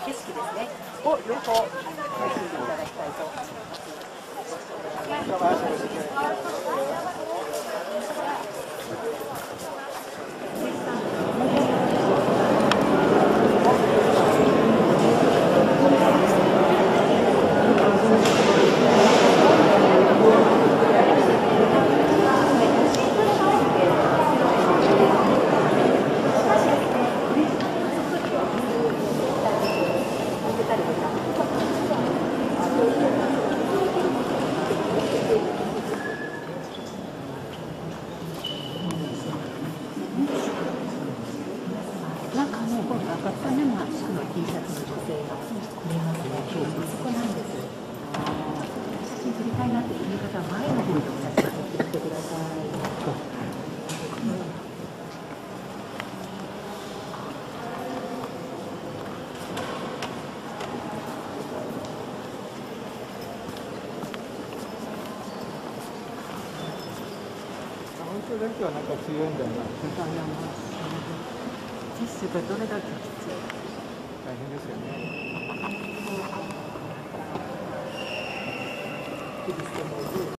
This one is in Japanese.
景色ですねを両方楽しんでいただきたいと思います。なんかね、今度赤羽のマスクの T シャツの女性が見えますね。そこなんです。写真撮りたいなっていう方は前の方にお写真撮ってきてください。 本当だけはなんか強いんだよな。 ティッシュがどれだけきつい。 大変ですよね。 キリストの